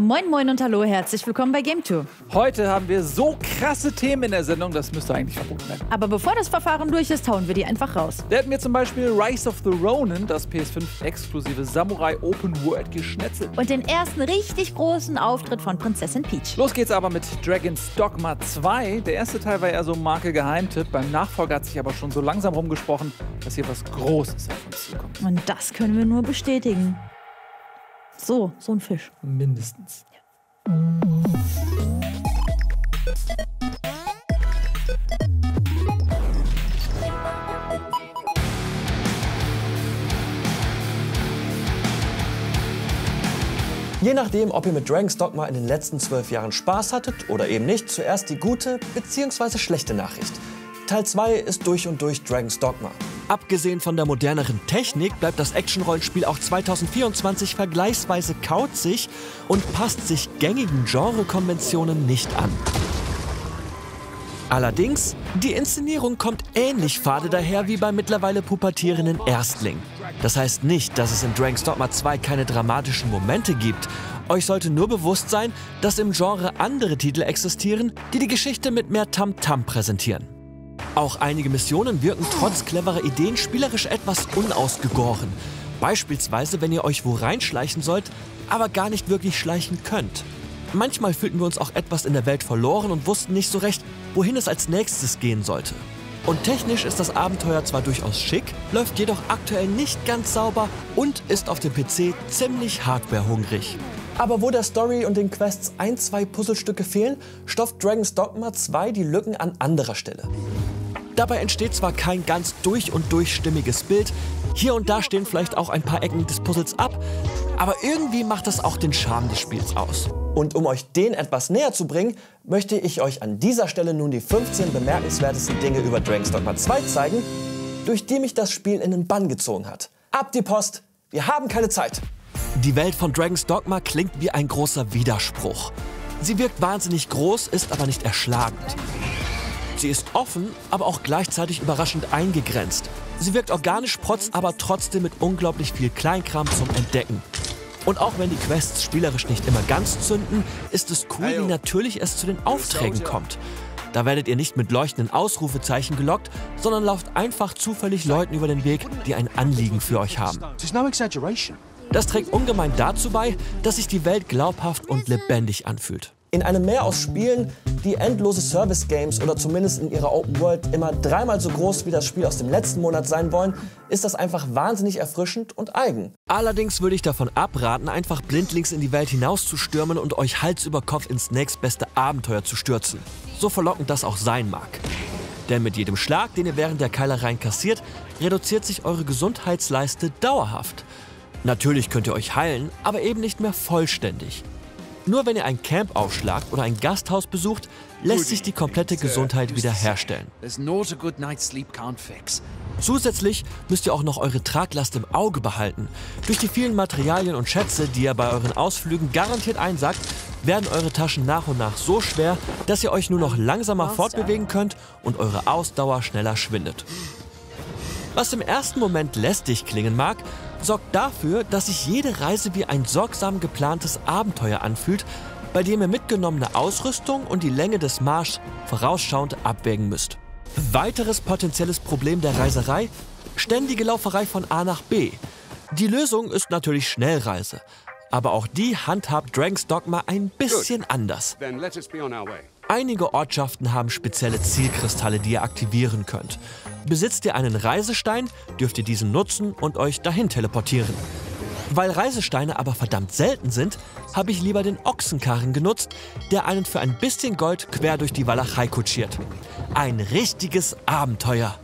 Moin moin und hallo, herzlich willkommen bei GameTour. Heute haben wir so krasse Themen in der Sendung, das müsste eigentlich verboten werden. Aber bevor das Verfahren durch ist, hauen wir die einfach raus. Da hätten wir zum Beispiel Rise of the Ronin, das PS5-exklusive Samurai Open World Geschnetzel. Und den ersten richtig großen Auftritt von Prinzessin Peach. Los geht's aber mit Dragon's Dogma 2. Der erste Teil war eher so Marke Geheimtipp. Beim Nachfolger hat sich aber schon so langsam rumgesprochen, dass hier was Großes auf uns zukommt. Und das können wir nur bestätigen. So ein Fisch. Mindestens. Je nachdem, ob ihr mit Dragon's Dogma in den letzten 12 Jahren Spaß hattet oder eben nicht, zuerst die gute bzw. schlechte Nachricht. Teil 2 ist durch und durch Dragon's Dogma. Abgesehen von der moderneren Technik bleibt das Action-Rollenspiel auch 2024 vergleichsweise kauzig und passt sich gängigen Genrekonventionen nicht an. Allerdings, die Inszenierung kommt ähnlich fade daher wie beim mittlerweile pubertierenden Erstling. Das heißt nicht, dass es in Dragon's Dogma 2 keine dramatischen Momente gibt. Euch sollte nur bewusst sein, dass im Genre andere Titel existieren, die die Geschichte mit mehr Tamtam präsentieren. Auch einige Missionen wirken trotz cleverer Ideen spielerisch etwas unausgegoren. Beispielsweise, wenn ihr euch wo reinschleichen sollt, aber gar nicht wirklich schleichen könnt. Manchmal fühlten wir uns auch etwas in der Welt verloren und wussten nicht so recht, wohin es als nächstes gehen sollte. Und technisch ist das Abenteuer zwar durchaus schick, läuft jedoch aktuell nicht ganz sauber und ist auf dem PC ziemlich hardwarehungrig. Aber wo der Story und den Quests ein, zwei Puzzlestücke fehlen, stopft Dragon's Dogma 2 die Lücken an anderer Stelle. Dabei entsteht zwar kein ganz durch und durch stimmiges Bild, hier und da stehen vielleicht auch ein paar Ecken des Puzzles ab, aber irgendwie macht das auch den Charme des Spiels aus. Und um euch den etwas näher zu bringen, möchte ich euch an dieser Stelle nun die 15 bemerkenswertesten Dinge über Dragon's Dogma 2 zeigen, durch die mich das Spiel in den Bann gezogen hat. Ab die Post, wir haben keine Zeit! Die Welt von Dragon's Dogma klingt wie ein großer Widerspruch. Sie wirkt wahnsinnig groß, ist aber nicht erschlagend. Sie ist offen, aber auch gleichzeitig überraschend eingegrenzt. Sie wirkt organisch, protzt aber trotzdem mit unglaublich viel Kleinkram zum Entdecken. Und auch wenn die Quests spielerisch nicht immer ganz zünden, ist es cool, wie natürlich es zu den Aufträgen kommt. Da werdet ihr nicht mit leuchtenden Ausrufezeichen gelockt, sondern lauft einfach zufällig Leuten über den Weg, die ein Anliegen für euch haben. Das trägt ungemein dazu bei, dass sich die Welt glaubhaft und lebendig anfühlt. In einem Meer aus Spielen, die endlose Service-Games oder zumindest in ihrer Open World immer dreimal so groß wie das Spiel aus dem letzten Monat sein wollen, ist das einfach wahnsinnig erfrischend und eigen. Allerdings würde ich davon abraten, einfach blindlings in die Welt hinauszustürmen und euch Hals über Kopf ins nächstbeste Abenteuer zu stürzen. So verlockend das auch sein mag. Denn mit jedem Schlag, den ihr während der Keilereien kassiert, reduziert sich eure Gesundheitsleiste dauerhaft. Natürlich könnt ihr euch heilen, aber eben nicht mehr vollständig. Nur wenn ihr ein Camp aufschlagt oder ein Gasthaus besucht, lässt sich die komplette Gesundheit wiederherstellen. Zusätzlich müsst ihr auch noch eure Traglast im Auge behalten. Durch die vielen Materialien und Schätze, die ihr bei euren Ausflügen garantiert einsackt, werden eure Taschen nach und nach so schwer, dass ihr euch nur noch langsamer fortbewegen könnt und eure Ausdauer schneller schwindet. Was im ersten Moment lästig klingen mag, sorgt dafür, dass sich jede Reise wie ein sorgsam geplantes Abenteuer anfühlt, bei dem ihr mitgenommene Ausrüstung und die Länge des Marschs vorausschauend abwägen müsst. Weiteres potenzielles Problem der Reiserei: ständige Lauferei von A nach B. Die Lösung ist natürlich Schnellreise, aber auch die handhabt Dragon's Dogma ein bisschen anders. Einige Ortschaften haben spezielle Zielkristalle, die ihr aktivieren könnt. Besitzt ihr einen Reisestein, dürft ihr diesen nutzen und euch dahin teleportieren. Weil Reisesteine aber verdammt selten sind, habe ich lieber den Ochsenkarren genutzt, der einen für ein bisschen Gold quer durch die Walachei kutschiert. Ein richtiges Abenteuer.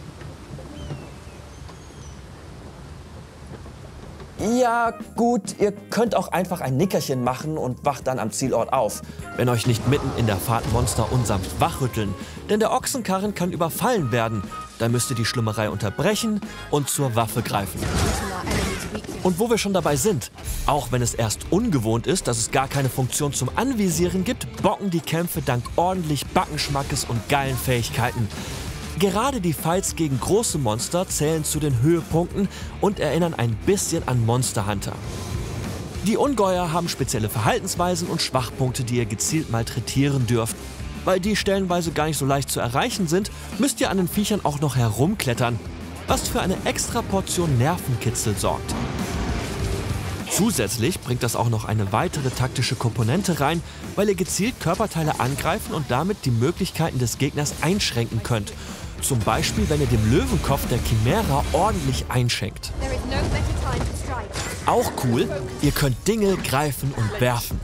Ja, gut, ihr könnt auch einfach ein Nickerchen machen und wacht dann am Zielort auf. Wenn euch nicht mitten in der Fahrt Monster unsanft wachrütteln. Denn der Ochsenkarren kann überfallen werden. Da müsst ihr die Schlimmerei unterbrechen und zur Waffe greifen. Und wo wir schon dabei sind, auch wenn es erst ungewohnt ist, dass es gar keine Funktion zum Anvisieren gibt, bocken die Kämpfe dank ordentlich Backenschmackes und geilen Fähigkeiten. Gerade die Fights gegen große Monster zählen zu den Höhepunkten und erinnern ein bisschen an Monster Hunter. Die Ungeheuer haben spezielle Verhaltensweisen und Schwachpunkte, die ihr gezielt malträtieren dürft. Weil die stellenweise gar nicht so leicht zu erreichen sind, müsst ihr an den Viechern auch noch herumklettern, was für eine extra Portion Nervenkitzel sorgt. Zusätzlich bringt das auch noch eine weitere taktische Komponente rein, weil ihr gezielt Körperteile angreifen und damit die Möglichkeiten des Gegners einschränken könnt. Zum Beispiel, wenn ihr dem Löwenkopf der Chimära ordentlich einschenkt. Auch cool, ihr könnt Dinge greifen und werfen.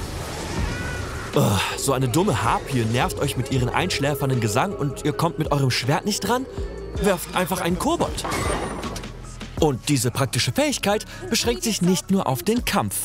So eine dumme Harpie nervt euch mit ihren einschläfernden Gesang und ihr kommt mit eurem Schwert nicht dran? Werft einfach einen Kobold. Und diese praktische Fähigkeit beschränkt sich nicht nur auf den Kampf.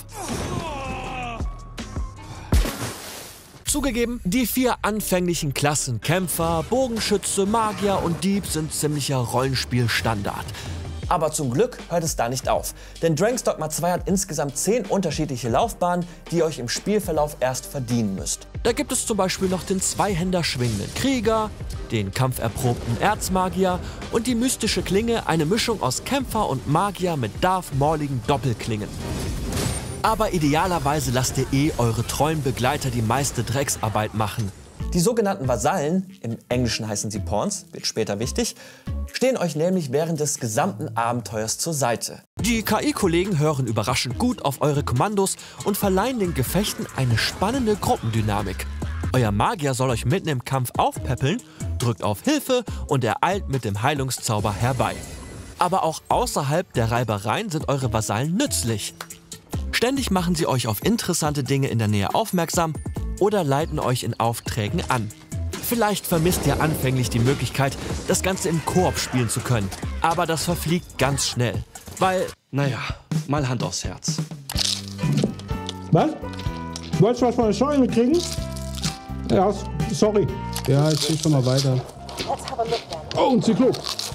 Zugegeben, die 4 anfänglichen Klassen Kämpfer, Bogenschütze, Magier und Dieb sind ziemlicher Rollenspielstandard. Aber zum Glück hört es da nicht auf. Denn Dragon's Dogma 2 hat insgesamt 10 unterschiedliche Laufbahnen, die ihr euch im Spielverlauf erst verdienen müsst. Da gibt es zum Beispiel noch den Zweihänder schwingenden Krieger, den kampferprobten Erzmagier und die mystische Klinge, eine Mischung aus Kämpfer und Magier mit Darth Mauligen Doppelklingen. Aber idealerweise lasst ihr eure treuen Begleiter die meiste Drecksarbeit machen. Die sogenannten Vasallen, im Englischen heißen sie Pawns, wird später wichtig, stehen euch nämlich während des gesamten Abenteuers zur Seite. Die KI-Kollegen hören überraschend gut auf eure Kommandos und verleihen den Gefechten eine spannende Gruppendynamik. Euer Magier soll euch mitten im Kampf aufpäppeln, drückt auf Hilfe und er eilt mit dem Heilungszauber herbei. Aber auch außerhalb der Reibereien sind eure Vasallen nützlich. Ständig machen sie euch auf interessante Dinge in der Nähe aufmerksam oder leiten euch in Aufträgen an. Vielleicht vermisst ihr anfänglich die Möglichkeit, das Ganze im Koop spielen zu können. Aber das verfliegt ganz schnell, weil, naja, mal Hand aufs Herz. Was? Wolltest du was von der Steuer mitkriegen? Ja, sorry. Ja, ich gehe schon mal weiter. Oh, ein Zyklop.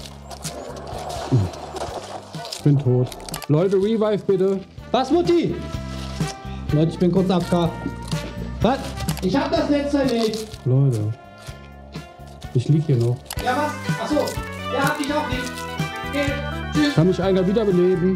Ich bin tot. Leute, Revive bitte. Was, Mutti? Leute, ich bin kurz AFK. Was? Ich hab das letzte nicht. Leute. Ich lieg hier noch. Ja, was? Achso. Ja, hab ich auch nicht. Okay, tschüss. Kann mich einer wiederbeleben?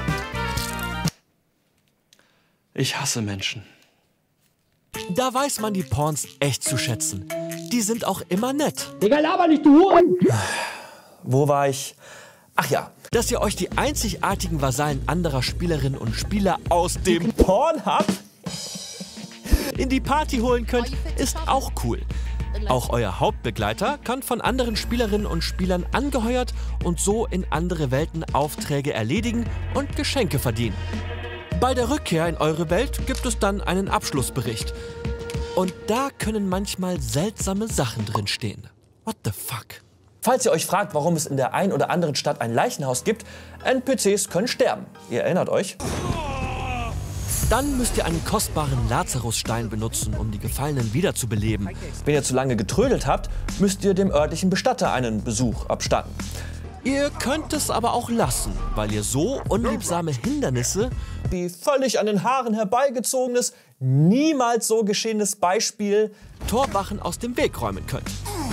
Ich hasse Menschen. Da weiß man die Pawns echt zu schätzen. Die sind auch immer nett. Digga, laber nicht, du Huren! Wo war ich? Ach ja, dass ihr euch die einzigartigen Vasallen anderer Spielerinnen und Spieler aus dem Pornhub in die Party holen könnt, ist auch cool. Auch euer Hauptbegleiter kann von anderen Spielerinnen und Spielern angeheuert und so in andere Welten Aufträge erledigen und Geschenke verdienen. Bei der Rückkehr in eure Welt gibt es dann einen Abschlussbericht. Und da können manchmal seltsame Sachen drinstehen. What the fuck? Falls ihr euch fragt, warum es in der einen oder anderen Stadt ein Leichenhaus gibt, NPCs können sterben. Ihr erinnert euch? Dann müsst ihr einen kostbaren Lazarusstein benutzen, um die Gefallenen wiederzubeleben. Wenn ihr zu lange getrödelt habt, müsst ihr dem örtlichen Bestatter einen Besuch abstatten. Ihr könnt es aber auch lassen, weil ihr so unliebsame Hindernisse wie völlig an den Haaren herbeigezogenes, niemals so geschehenes Beispiel Torwachen aus dem Weg räumen könnt.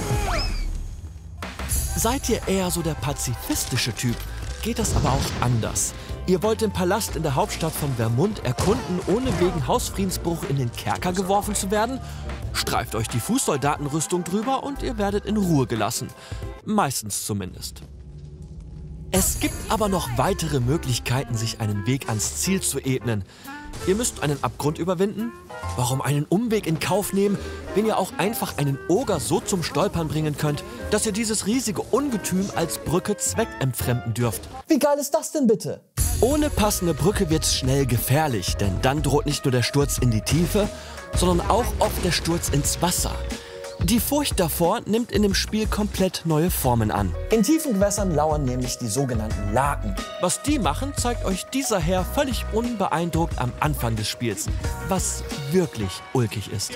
Seid ihr eher so der pazifistische Typ, geht das aber auch anders. Ihr wollt den Palast in der Hauptstadt von Vermund erkunden, ohne wegen Hausfriedensbruch in den Kerker geworfen zu werden? Streift euch die Fußsoldatenrüstung drüber und ihr werdet in Ruhe gelassen. Meistens zumindest. Es gibt aber noch weitere Möglichkeiten, sich einen Weg ans Ziel zu ebnen. Ihr müsst einen Abgrund überwinden. Warum einen Umweg in Kauf nehmen, wenn ihr auch einfach einen Oger so zum Stolpern bringen könnt, dass ihr dieses riesige Ungetüm als Brücke zweckentfremden dürft? Wie geil ist das denn bitte? Ohne passende Brücke wird's schnell gefährlich, denn dann droht nicht nur der Sturz in die Tiefe, sondern auch oft der Sturz ins Wasser. Die Furcht davor nimmt in dem Spiel komplett neue Formen an. In tiefen Gewässern lauern nämlich die sogenannten Laken. Was die machen, zeigt euch dieser Herr völlig unbeeindruckt am Anfang des Spiels, was wirklich ulkig ist.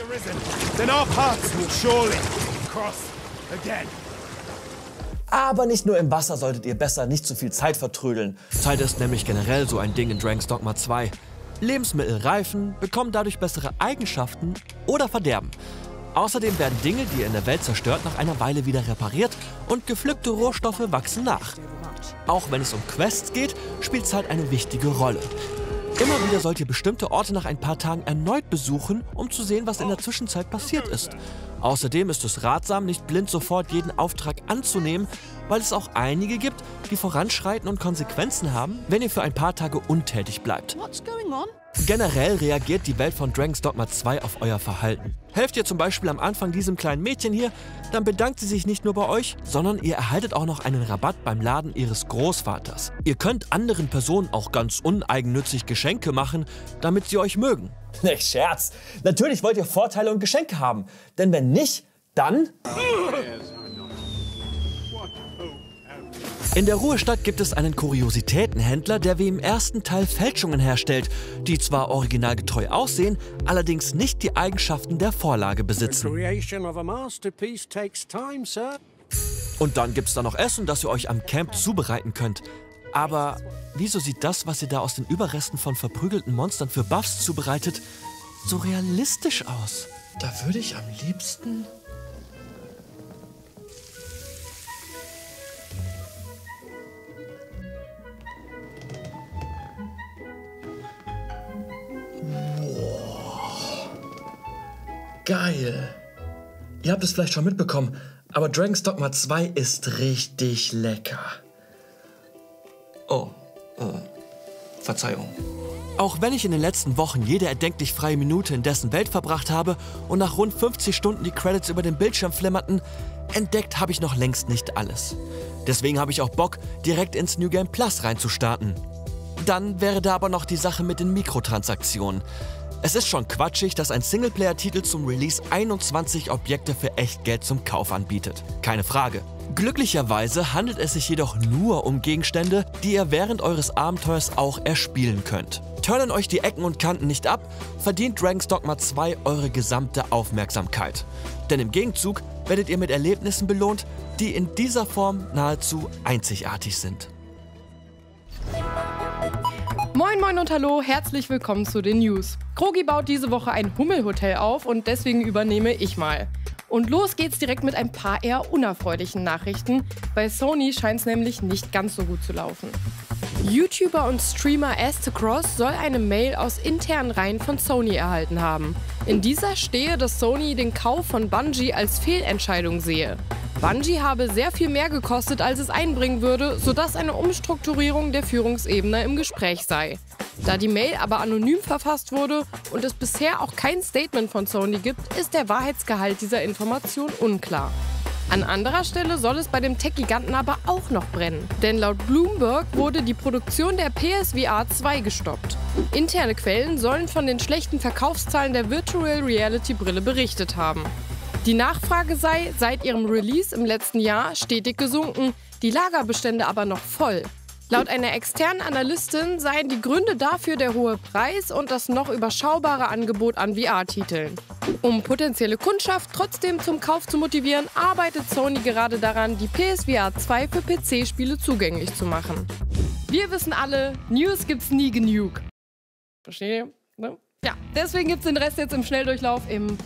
Aber nicht nur im Wasser solltet ihr besser nicht zu viel Zeit vertrödeln. Zeit ist nämlich generell so ein Ding in Dragon's Dogma 2. Lebensmittel reifen, bekommen dadurch bessere Eigenschaften oder verderben. Außerdem werden Dinge, die ihr in der Welt zerstört, nach einer Weile wieder repariert und gepflückte Rohstoffe wachsen nach. Auch wenn es um Quests geht, spielt Zeit eine wichtige Rolle. Immer wieder sollt ihr bestimmte Orte nach ein paar Tagen erneut besuchen, um zu sehen, was in der Zwischenzeit passiert ist. Außerdem ist es ratsam, nicht blind sofort jeden Auftrag anzunehmen, weil es auch einige gibt, die voranschreiten und Konsequenzen haben, wenn ihr für ein paar Tage untätig bleibt. Generell reagiert die Welt von Dragon's Dogma 2 auf euer Verhalten. Helft ihr zum Beispiel am Anfang diesem kleinen Mädchen hier, dann bedankt sie sich nicht nur bei euch, sondern ihr erhaltet auch noch einen Rabatt beim Laden ihres Großvaters. Ihr könnt anderen Personen auch ganz uneigennützig Geschenke machen, damit sie euch mögen. Nicht Scherz. Natürlich wollt ihr Vorteile und Geschenke haben. Denn wenn nicht, dann... In der Ruhestadt gibt es einen Kuriositätenhändler, der wie im ersten Teil Fälschungen herstellt, die zwar originalgetreu aussehen, allerdings nicht die Eigenschaften der Vorlage besitzen. Und dann gibt's da noch Essen, das ihr euch am Camp zubereiten könnt. Aber wieso sieht das, was ihr da aus den Überresten von verprügelten Monstern für Buffs zubereitet, so realistisch aus? Da würde ich am liebsten... Geil. Ihr habt es vielleicht schon mitbekommen, aber Dragon's Dogma 2 ist richtig lecker. Oh, Verzeihung. Auch wenn ich in den letzten Wochen jede erdenklich freie Minute in dessen Welt verbracht habe und nach rund 50 Stunden die Credits über den Bildschirm flimmerten, entdeckt habe ich noch längst nicht alles. Deswegen habe ich auch Bock, direkt ins New Game Plus reinzustarten. Dann wäre da aber noch die Sache mit den Mikrotransaktionen. Es ist schon quatschig, dass ein Singleplayer-Titel zum Release 21 Objekte für Echtgeld zum Kauf anbietet. Keine Frage. Glücklicherweise handelt es sich jedoch nur um Gegenstände, die ihr während eures Abenteuers auch erspielen könnt. Turnen euch die Ecken und Kanten nicht ab, verdient Dragon's Dogma 2 eure gesamte Aufmerksamkeit. Denn im Gegenzug werdet ihr mit Erlebnissen belohnt, die in dieser Form nahezu einzigartig sind. Moin moin und hallo, herzlich willkommen zu den News. Krogi baut diese Woche ein Hummelhotel auf und deswegen übernehme ich mal. Und los geht's direkt mit ein paar eher unerfreulichen Nachrichten. Bei Sony scheint es nämlich nicht ganz so gut zu laufen. YouTuber und Streamer Astacross soll eine Mail aus internen Reihen von Sony erhalten haben. In dieser stehe, dass Sony den Kauf von Bungie als Fehlentscheidung sehe. Bungie habe sehr viel mehr gekostet, als es einbringen würde, sodass eine Umstrukturierung der Führungsebene im Gespräch sei. Da die Mail aber anonym verfasst wurde und es bisher auch kein Statement von Sony gibt, ist der Wahrheitsgehalt dieser Information unklar. An anderer Stelle soll es bei dem Tech-Giganten aber auch noch brennen. Denn laut Bloomberg wurde die Produktion der PSVR 2 gestoppt. Interne Quellen sollen von den schlechten Verkaufszahlen der Virtual Reality Brille berichtet haben. Die Nachfrage sei seit ihrem Release im letzten Jahr stetig gesunken, die Lagerbestände aber noch voll. Laut einer externen Analystin seien die Gründe dafür der hohe Preis und das noch überschaubare Angebot an VR-Titeln. Um potenzielle Kundschaft trotzdem zum Kauf zu motivieren, arbeitet Sony gerade daran, die PSVR 2 für PC-Spiele zugänglich zu machen. Wir wissen alle, News gibt's nie genug. Verstehe? Ne? Ja, deswegen gibt's den Rest jetzt im Schnelldurchlauf im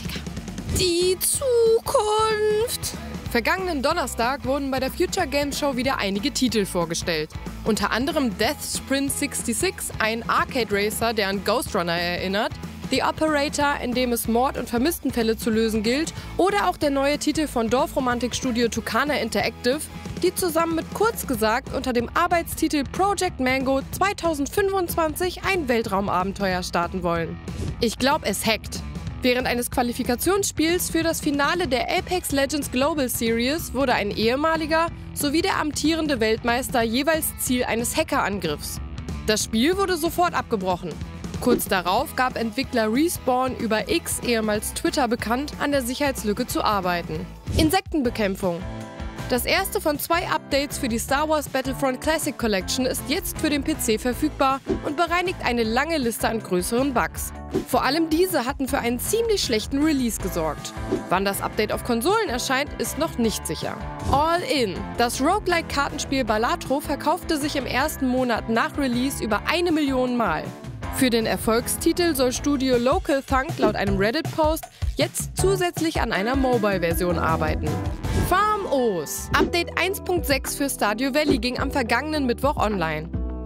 Die Zukunft. Vergangenen Donnerstag wurden bei der Future Games Show wieder einige Titel vorgestellt. Unter anderem Death Sprint 66, ein Arcade Racer, der an Ghost Runner erinnert, The Operator, in dem es Mord- und Vermisstenfälle zu lösen gilt, oder auch der neue Titel von Dorfromantikstudio Tucana Interactive, die zusammen mit Kurz gesagt unter dem Arbeitstitel Project Mango 2025 ein Weltraumabenteuer starten wollen. Ich glaube, es hackt. Während eines Qualifikationsspiels für das Finale der Apex Legends Global Series wurde ein ehemaliger sowie der amtierende Weltmeister jeweils Ziel eines Hackerangriffs. Das Spiel wurde sofort abgebrochen. Kurz darauf gab Entwickler Respawn über X, ehemals Twitter bekannt, an der Sicherheitslücke zu arbeiten. Insektenbekämpfung. Das erste von 2 Updates für die Star Wars Battlefront Classic Collection ist jetzt für den PC verfügbar und bereinigt eine lange Liste an größeren Bugs. Vor allem diese hatten für einen ziemlich schlechten Release gesorgt. Wann das Update auf Konsolen erscheint, ist noch nicht sicher. All In. Das Roguelike-Kartenspiel Balatro verkaufte sich im ersten Monat nach Release über 1 Million Mal. Für den Erfolgstitel soll Studio Local Thunk laut einem Reddit-Post jetzt zusätzlich an einer Mobile-Version arbeiten. Farm O's. Update 1.6 für Stardew Valley ging am vergangenen Mittwoch online.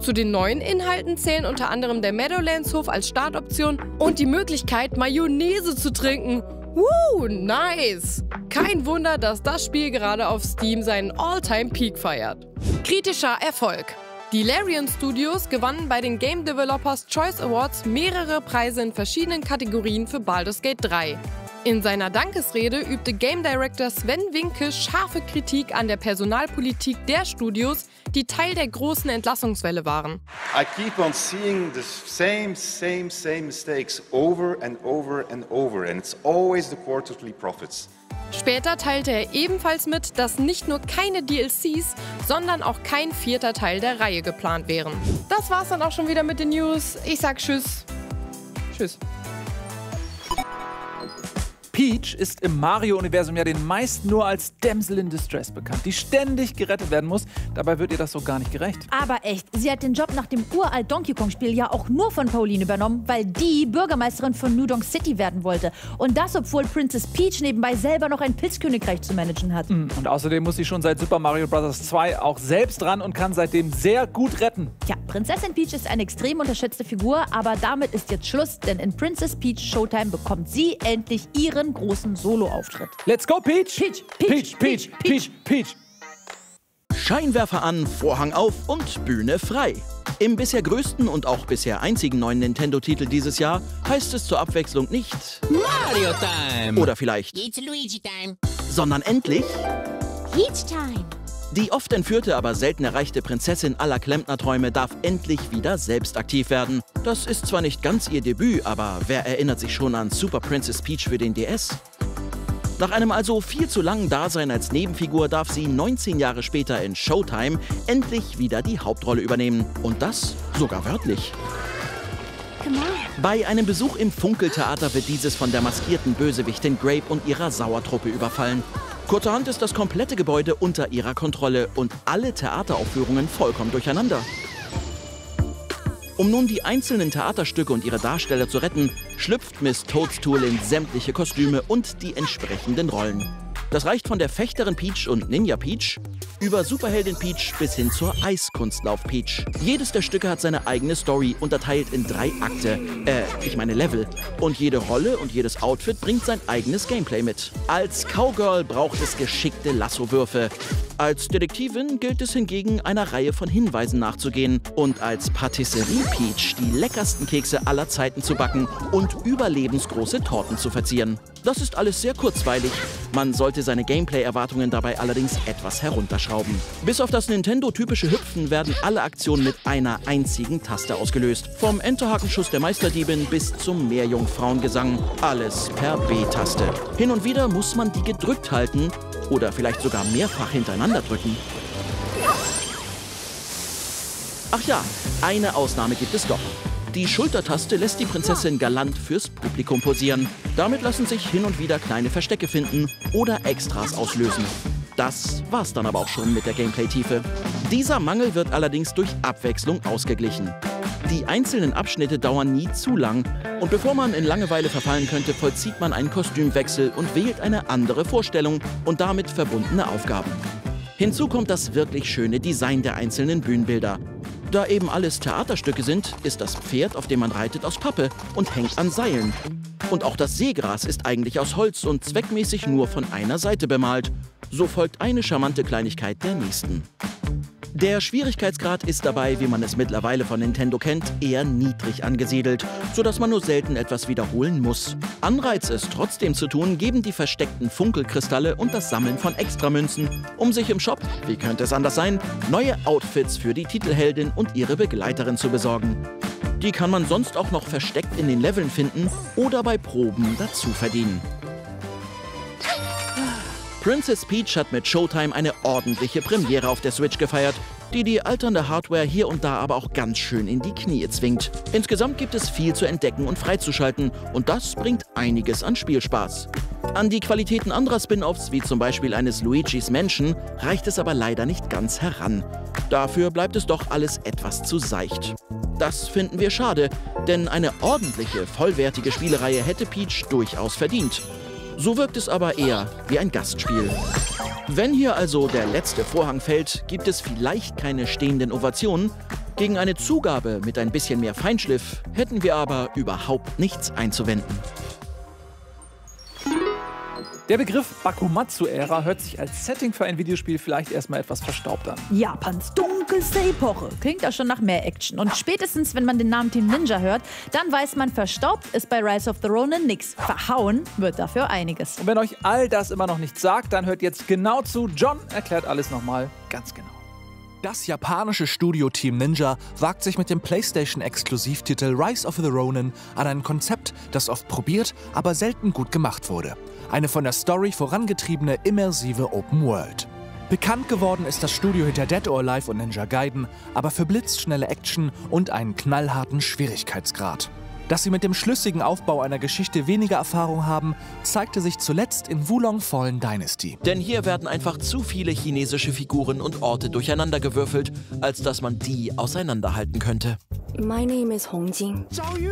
Zu den neuen Inhalten zählen unter anderem der Meadowlands-Hof als Startoption und die Möglichkeit, Mayonnaise zu trinken. Nice! Kein Wunder, dass das Spiel gerade auf Steam seinen All-Time-Peak feiert. Kritischer Erfolg. Die Larian Studios gewannen bei den Game Developers Choice Awards mehrere Preise in verschiedenen Kategorien für Baldur's Gate 3. In seiner Dankesrede übte Game Director Sven Vincke scharfe Kritik an der Personalpolitik der Studios, die Teil der großen Entlassungswelle waren. I keep on seeing the same mistakes over and over and over, and it's always the quarterly profits. Später teilte er ebenfalls mit, dass nicht nur keine DLCs, sondern auch kein 4. Teil der Reihe geplant wären. Das war's dann auch schon wieder mit den News. Ich sag Tschüss. Tschüss. Peach ist im Mario-Universum ja den meisten nur als Damsel in Distress bekannt, die ständig gerettet werden muss. Dabei wird ihr das so gar nicht gerecht. Aber echt, sie hat den Job nach dem uralt Donkey Kong-Spiel ja auch nur von Pauline übernommen, weil die Bürgermeisterin von New Donk City werden wollte. Und das, obwohl Princess Peach nebenbei selber noch ein Pilzkönigreich zu managen hat. Und außerdem muss sie schon seit Super Mario Bros. 2 auch selbst ran und kann seitdem sehr gut retten. Tja, Prinzessin Peach ist eine extrem unterschätzte Figur, aber damit ist jetzt Schluss, denn in Princess Peach Showtime bekommt sie endlich ihren großen Solo-Auftritt. Let's go, Peach! Peach, Peach, Peach, Peach, Peach! Scheinwerfer an, Vorhang auf und Bühne frei. Im bisher größten und auch bisher einzigen neuen Nintendo-Titel dieses Jahr heißt es zur Abwechslung nicht Mario Time oder vielleicht It's Luigi Time, sondern endlich Peach Time. die oft entführte, aber selten erreichte Prinzessin aller Klempnerträume darf endlich wieder selbst aktiv werden. Das ist zwar nicht ganz ihr Debüt, aber wer erinnert sich schon an Super Princess Peach für den DS? Nach einem also viel zu langen Dasein als Nebenfigur darf sie 19 Jahre später in Showtime endlich wieder die Hauptrolle übernehmen. Und das sogar wörtlich. Bei einem Besuch im Funkeltheater wird dieses von der maskierten Bösewichtin Grape und ihrer Sauertruppe überfallen. Kurzerhand ist das komplette Gebäude unter ihrer Kontrolle und alle Theateraufführungen vollkommen durcheinander. Um nun die einzelnen Theaterstücke und ihre Darsteller zu retten, schlüpft Miss Toadstool in sämtliche Kostüme und die entsprechenden Rollen. Das reicht von der Fechterin Peach und Ninja Peach über Superheldin Peach bis hin zur Eiskunstlauf Peach. Jedes der Stücke hat seine eigene Story, unterteilt in 3 Akte, Level. Und jede Rolle und jedes Outfit bringt sein eigenes Gameplay mit. Als Cowgirl braucht es geschickte Lassowürfe. Als Detektivin gilt es hingegen, einer Reihe von Hinweisen nachzugehen und als Patisserie Peach die leckersten Kekse aller Zeiten zu backen und überlebensgroße Torten zu verzieren. Das ist alles sehr kurzweilig. Man sollte seine Gameplay-Erwartungen dabei allerdings etwas herunterschrauben. Bis auf das Nintendo-typische Hüpfen werden alle Aktionen mit einer einzigen Taste ausgelöst. Vom Enterhakenschuss der Meisterdiebin bis zum Meerjungfrauengesang. Alles per B-Taste. Hin und wieder muss man die gedrückt halten oder vielleicht sogar mehrfach hintereinander drücken. Ach ja, eine Ausnahme gibt es doch. Die Schultertaste lässt die Prinzessin galant fürs Publikum posieren. Damit lassen sich hin und wieder kleine Verstecke finden oder Extras auslösen. Das war's dann aber auch schon mit der Gameplay-Tiefe. Dieser Mangel wird allerdings durch Abwechslung ausgeglichen. Die einzelnen Abschnitte dauern nie zu lang und bevor man in Langeweile verfallen könnte, vollzieht man einen Kostümwechsel und wählt eine andere Vorstellung und damit verbundene Aufgaben. Hinzu kommt das wirklich schöne Design der einzelnen Bühnenbilder. Da eben alles Theaterstücke sind, ist das Pferd, auf dem man reitet, aus Pappe und hängt an Seilen. Und auch das Seegras ist eigentlich aus Holz und zweckmäßig nur von einer Seite bemalt. So folgt eine charmante Kleinigkeit der nächsten. Der Schwierigkeitsgrad ist dabei, wie man es mittlerweile von Nintendo kennt, eher niedrig angesiedelt, sodass man nur selten etwas wiederholen muss. Anreiz, es trotzdem zu tun, geben die versteckten Funkelkristalle und das Sammeln von Extramünzen, um sich im Shop, wie könnte es anders sein, neue Outfits für die Titelheldin und ihre Begleiterin zu besorgen. Die kann man sonst auch noch versteckt in den Leveln finden oder bei Proben dazu verdienen. Princess Peach hat mit Showtime eine ordentliche Premiere auf der Switch gefeiert, die alternde Hardware hier und da aber auch ganz schön in die Knie zwingt. Insgesamt gibt es viel zu entdecken und freizuschalten und das bringt einiges an Spielspaß. An die Qualitäten anderer Spin-offs, wie zum Beispiel eines Luigi's Mansion, reicht es aber leider nicht ganz heran. Dafür bleibt es doch alles etwas zu seicht. Das finden wir schade, denn eine ordentliche, vollwertige Spielereihe hätte Peach durchaus verdient. So wirkt es aber eher wie ein Gastspiel. Wenn hier also der letzte Vorhang fällt, gibt es vielleicht keine stehenden Ovationen, Gegen eine Zugabe mit ein bisschen mehr Feinschliff hätten wir aber überhaupt nichts einzuwenden. Der Begriff Bakumatsu-Ära hört sich als Setting für ein Videospiel vielleicht erstmal etwas verstaubt an. Japans dunkelste Epoche. Klingt ja schon nach mehr Action. Und spätestens, wenn man den Namen Team Ninja hört, dann weiß man, verstaubt ist bei Rise of the Ronin nix. Verhauen wird dafür einiges. Und wenn euch all das immer noch nichts sagt, dann hört jetzt genau zu. John erklärt alles nochmal ganz genau. Das japanische Studio Team Ninja wagt sich mit dem PlayStation-Exklusivtitel Rise of the Ronin an ein Konzept, das oft probiert, aber selten gut gemacht wurde. Eine von der Story vorangetriebene, immersive Open World. Bekannt geworden ist das Studio hinter Dead or Alive und Ninja Gaiden, aber für blitzschnelle Action und einen knallharten Schwierigkeitsgrad. Dass sie mit dem schlüssigen Aufbau einer Geschichte weniger Erfahrung haben, zeigte sich zuletzt in Wulong Fallen Dynasty. Denn hier werden einfach zu viele chinesische Figuren und Orte durcheinandergewürfelt, als dass man die auseinanderhalten könnte. My name is Hong Jing.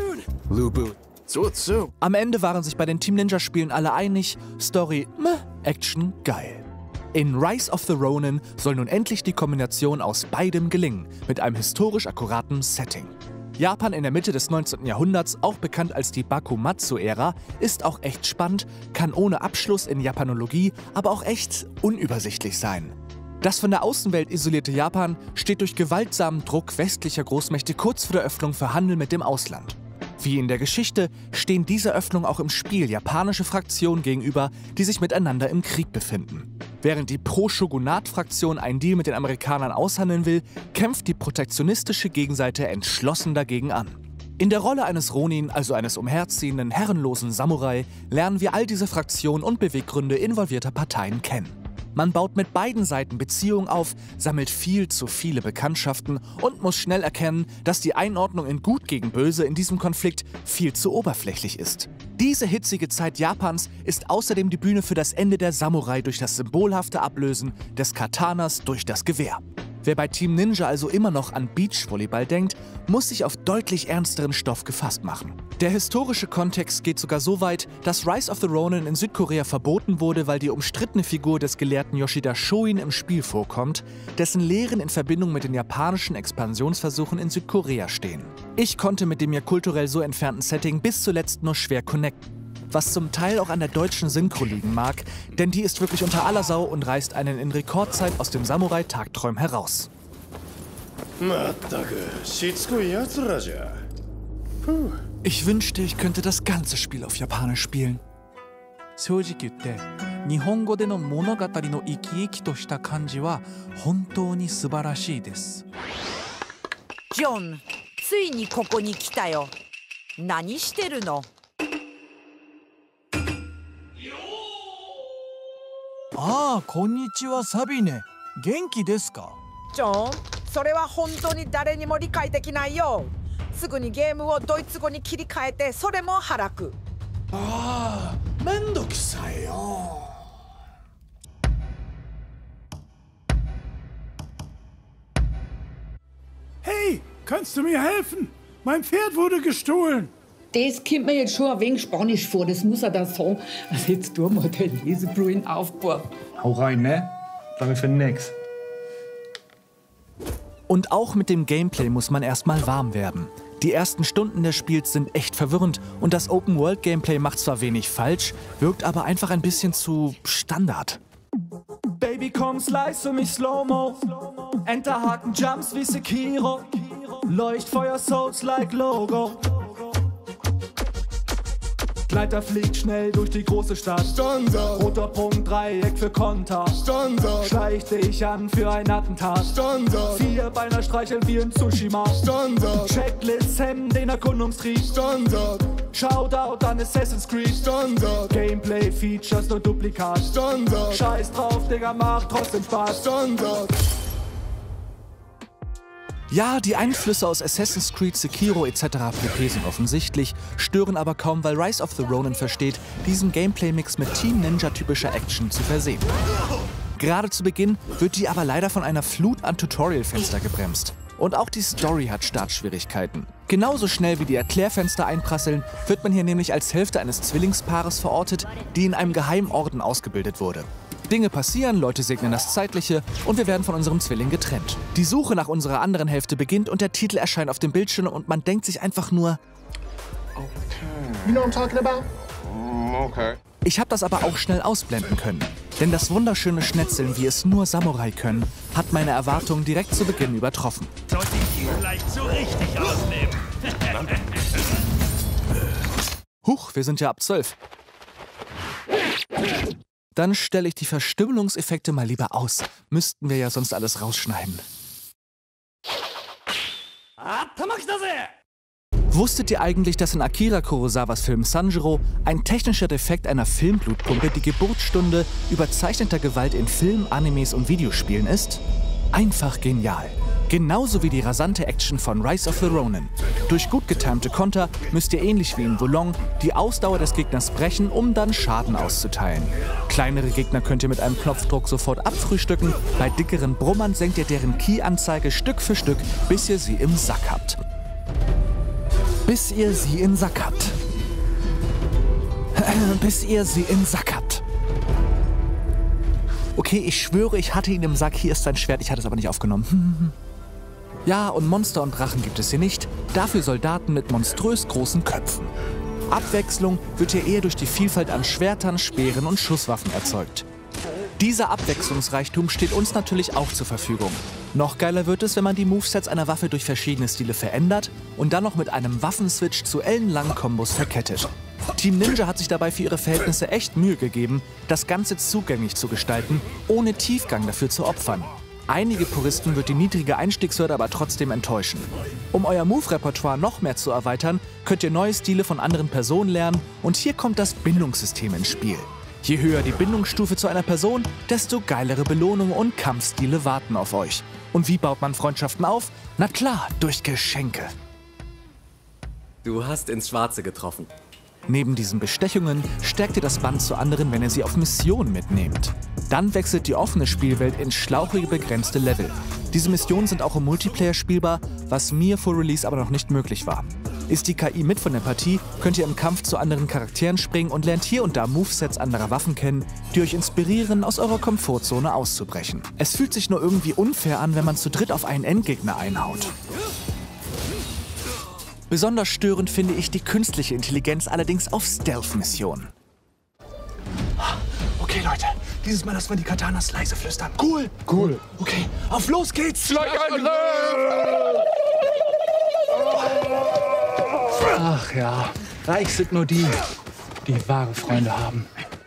Am Ende waren sich bei den Team Ninja Spielen alle einig, Story meh, Action geil. In Rise of the Ronin soll nun endlich die Kombination aus beidem gelingen, mit einem historisch akkuraten Setting. Japan in der Mitte des 19. Jahrhunderts, auch bekannt als die Bakumatsu-Ära, ist auch echt spannend, kann ohne Abschluss in Japanologie aber auch echt unübersichtlich sein. Das von der Außenwelt isolierte Japan steht durch gewaltsamen Druck westlicher Großmächte kurz vor der Öffnung für Handel mit dem Ausland. Wie in der Geschichte stehen dieser Öffnung auch im Spiel japanische Fraktionen gegenüber, die sich miteinander im Krieg befinden. Während die Pro-Shogunat-Fraktion einen Deal mit den Amerikanern aushandeln will, kämpft die protektionistische Gegenseite entschlossen dagegen an. In der Rolle eines Ronin, also eines umherziehenden, herrenlosen Samurai, lernen wir all diese Fraktionen und Beweggründe involvierter Parteien kennen. Man baut mit beiden Seiten Beziehungen auf, sammelt viel zu viele Bekanntschaften und muss schnell erkennen, dass die Einordnung in Gut gegen Böse in diesem Konflikt viel zu oberflächlich ist. Diese hitzige Zeit Japans ist außerdem die Bühne für das Ende der Samurai durch das symbolhafte Ablösen des Katanas durch das Gewehr. Wer bei Team Ninja also immer noch an Beachvolleyball denkt, muss sich auf deutlich ernsteren Stoff gefasst machen. Der historische Kontext geht sogar so weit, dass Rise of the Ronin in Südkorea verboten wurde, weil die umstrittene Figur des Gelehrten Yoshida Shoin im Spiel vorkommt, dessen Lehren in Verbindung mit den japanischen Expansionsversuchen in Südkorea stehen. Ich konnte mit dem mir kulturell so entfernten Setting bis zuletzt nur schwer connecten. Was zum Teil auch an der deutschen Synchro liegen mag, denn die ist wirklich unter aller Sau und reißt einen in Rekordzeit aus dem Samurai-Tagträumen heraus. Ich wünschte, ich könnte das ganze Spiel auf Japanisch spielen. 正直言って日本語での物語の生き生きとした感じは本当に素晴らしいです。 ジョン、ついにここに来たよ。何してるの？ ああ、こんにちはサビネ。元気ですか？ ジョン、それは本当に誰にも理解できないよ。すぐにゲームをドイツ語に切り替えて、それも腹く。 ああ、めんどくさいよ。 Hey, kannst du mir helfen? Mein Pferd wurde gestohlen. Das kommt mir jetzt schon ein wenig Spanisch vor, das muss er da sagen. Also jetzt tun wir den Lesebrunnen aufbauen. Hau rein, ne? Danke für nix. Und auch mit dem Gameplay muss man erstmal warm werden. Die ersten Stunden des Spiels sind echt verwirrend und das Open-World-Gameplay macht zwar wenig falsch, wirkt aber einfach ein bisschen zu Standard. Baby, komm, slice für mich Slow-Mo. Enterhaken Jumps wie Sekiro. Leuchtfeuer Souls like Logo. Gleiter fliegt schnell durch die große Stadt. Standard. Roter Punkt, Dreieck für Konter. Standard. Schleicht dich an für ein Attentat. Standard. Vierbeiner streicheln wie in Tsushima. Standard. Checklist hemmen den Erkundungstrieb. Standard. Shoutout an Assassin's Creed. Standard. Gameplay, Features, nur Duplikat. Standard. Scheiß drauf, Digga, macht trotzdem Spaß. Standard. Ja, die Einflüsse aus Assassin's Creed, Sekiro etc. pp. Sind offensichtlich, stören aber kaum, weil Rise of the Ronin versteht, diesen Gameplay-Mix mit Team Ninja-typischer Action zu versehen. Gerade zu Beginn wird die aber leider von einer Flut an Tutorial-Fenster gebremst. Und auch die Story hat Startschwierigkeiten. Genauso schnell wie die Erklärfenster einprasseln, wird man hier nämlich als Hälfte eines Zwillingspaares verortet, die in einem Geheimorden ausgebildet wurde. Dinge passieren, Leute segnen das Zeitliche und wir werden von unserem Zwilling getrennt. Die Suche nach unserer anderen Hälfte beginnt und der Titel erscheint auf dem Bildschirm und man denkt sich einfach nur... You know what I'm talking about? Okay. Ich habe das aber auch schnell ausblenden können. Denn das wunderschöne Schnetzeln, wie es nur Samurai können, hat meine Erwartungen direkt zu Beginn übertroffen. Sollte ich ihn vielleicht so richtig ausnehmen? Huch, wir sind ja ab 12. Dann stelle ich die Verstümmelungseffekte mal lieber aus. Müssten wir ja sonst alles rausschneiden. Wusstet ihr eigentlich, dass in Akira Kurosawas Film Sanjuro ein technischer Defekt einer Filmblutpumpe die Geburtsstunde überzeichneter Gewalt in Filmen, Animes und Videospielen ist? Einfach genial. Genauso wie die rasante Action von Rise of the Ronin. Durch gut getimte Konter müsst ihr ähnlich wie in Wulong die Ausdauer des Gegners brechen, um dann Schaden auszuteilen. Kleinere Gegner könnt ihr mit einem Knopfdruck sofort abfrühstücken, bei dickeren Brummern senkt ihr deren Key-Anzeige Stück für Stück, bis ihr sie im Sack habt. Bis ihr sie im Sack habt. Bis ihr sie im Sack habt. Okay, ich schwöre, ich hatte ihn im Sack. Hier ist sein Schwert, ich hatte es aber nicht aufgenommen. Ja, und Monster und Drachen gibt es hier nicht. Dafür Soldaten mit monströs großen Köpfen. Abwechslung wird hier eher durch die Vielfalt an Schwertern, Speeren und Schusswaffen erzeugt. Dieser Abwechslungsreichtum steht uns natürlich auch zur Verfügung. Noch geiler wird es, wenn man die Movesets einer Waffe durch verschiedene Stile verändert und dann noch mit einem Waffenswitch zu ellenlangen Kombos verkettet. Team Ninja hat sich dabei für ihre Verhältnisse echt Mühe gegeben, das Ganze zugänglich zu gestalten, ohne Tiefgang dafür zu opfern. Einige Puristen wird die niedrige Einstiegshürde aber trotzdem enttäuschen. Um euer Move-Repertoire noch mehr zu erweitern, könnt ihr neue Stile von anderen Personen lernen und hier kommt das Bindungssystem ins Spiel. Je höher die Bindungsstufe zu einer Person, desto geilere Belohnungen und Kampfstile warten auf euch. Und wie baut man Freundschaften auf? Na klar, durch Geschenke. Du hast ins Schwarze getroffen. Neben diesen Bestechungen stärkt ihr das Band zu anderen, wenn ihr sie auf Missionen mitnehmt. Dann wechselt die offene Spielwelt in schlauchige, begrenzte Level. Diese Missionen sind auch im Multiplayer spielbar, was mir vor Release aber noch nicht möglich war. Ist die KI mit von der Partie, könnt ihr im Kampf zu anderen Charakteren springen und lernt hier und da Movesets anderer Waffen kennen, die euch inspirieren, aus eurer Komfortzone auszubrechen. Es fühlt sich nur irgendwie unfair an, wenn man zu dritt auf einen Endgegner einhaut. Besonders störend finde ich die künstliche Intelligenz allerdings auf Stealth-Missionen. Okay, Leute, dieses Mal lassen wir die Katanas leise flüstern. Cool. Cool. Okay, auf los geht's. Ach ja, reich sind nur die wahre Freunde haben.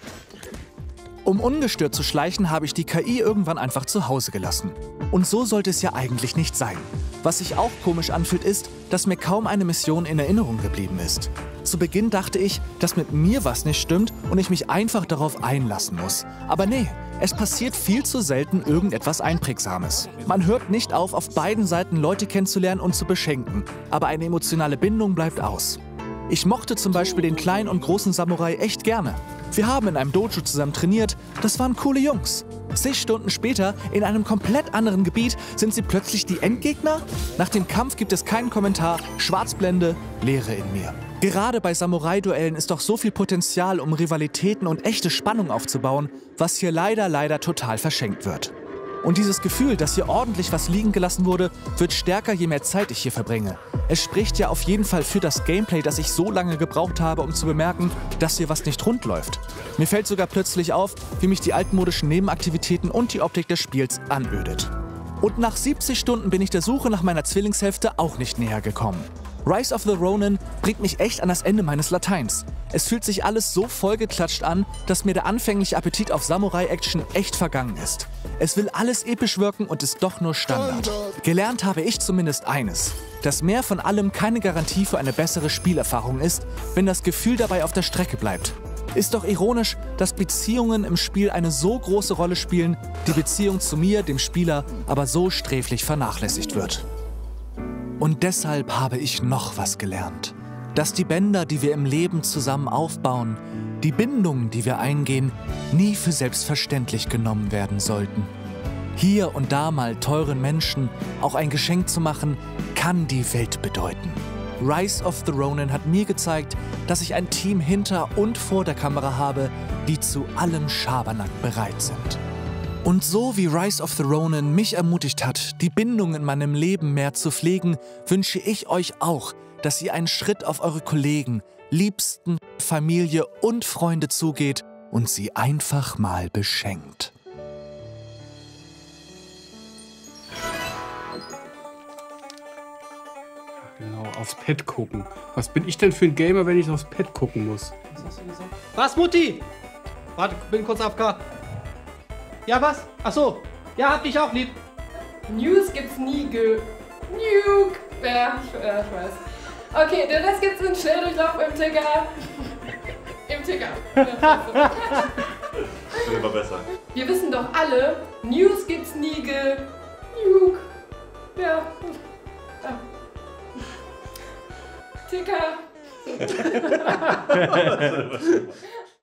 Um ungestört zu schleichen, habe ich die KI irgendwann einfach zu Hause gelassen. Und so sollte es ja eigentlich nicht sein. Was sich auch komisch anfühlt, ist, dass mir kaum eine Mission in Erinnerung geblieben ist. Zu Beginn dachte ich, dass mit mir was nicht stimmt und ich mich einfach darauf einlassen muss. Aber nee, es passiert viel zu selten irgendetwas Einprägsames. Man hört nicht auf beiden Seiten Leute kennenzulernen und zu beschenken. Aber eine emotionale Bindung bleibt aus. Ich mochte zum Beispiel den kleinen und großen Samurai echt gerne. Wir haben in einem Dojo zusammen trainiert, das waren coole Jungs. 10 Stunden später, in einem komplett anderen Gebiet, sind sie plötzlich die Endgegner? Nach dem Kampf gibt es keinen Kommentar, Schwarzblende, Leere in mir. Gerade bei Samurai-Duellen ist doch so viel Potenzial, um Rivalitäten und echte Spannung aufzubauen, was hier leider total verschenkt wird. Und dieses Gefühl, dass hier ordentlich was liegen gelassen wurde, wird stärker, je mehr Zeit ich hier verbringe. Es spricht ja auf jeden Fall für das Gameplay, das ich so lange gebraucht habe, um zu bemerken, dass hier was nicht rund läuft. Mir fällt sogar plötzlich auf, wie mich die altmodischen Nebenaktivitäten und die Optik des Spiels anödet. Und nach 70 Stunden bin ich der Suche nach meiner Zwillingshälfte auch nicht näher gekommen. Rise of the Ronin bringt mich echt an das Ende meines Lateins. Es fühlt sich alles so vollgeklatscht an, dass mir der anfängliche Appetit auf Samurai-Action echt vergangen ist. Es will alles episch wirken und ist doch nur Standard. Gelernt habe ich zumindest eines: dass mehr von allem keine Garantie für eine bessere Spielerfahrung ist, wenn das Gefühl dabei auf der Strecke bleibt. Ist doch ironisch, dass Beziehungen im Spiel eine so große Rolle spielen, die Beziehung zu mir, dem Spieler, aber so sträflich vernachlässigt wird. Und deshalb habe ich noch was gelernt. Dass die Bänder, die wir im Leben zusammen aufbauen, die Bindungen, die wir eingehen, nie für selbstverständlich genommen werden sollten. Hier und da mal teuren Menschen auch ein Geschenk zu machen, kann die Welt bedeuten. Rise of the Ronin hat mir gezeigt, dass ich ein Team hinter und vor der Kamera habe, die zu allem Schabernack bereit sind. Und so wie Rise of the Ronin mich ermutigt hat, die Bindung in meinem Leben mehr zu pflegen, wünsche ich euch auch, dass ihr einen Schritt auf eure Kollegen, Liebsten, Familie und Freunde zugeht und sie einfach mal beschenkt. Genau, aufs Pad gucken. Was bin ich denn für ein Gamer, wenn ich aufs Pad gucken muss? Was hast du gesagt? Was, Mutti? Warte, bin kurz AFK. Ja, was? Ach so. Ja, hab dich auch lieb. News gibt's nie Nuke. Ja, ich weiß. Okay, den Rest gibt's in Schnelldurchlauf im Ticker. Im Ticker. Das wird immer besser. Wir wissen doch alle, News gibt's nie Nuke. Ja. Ticker.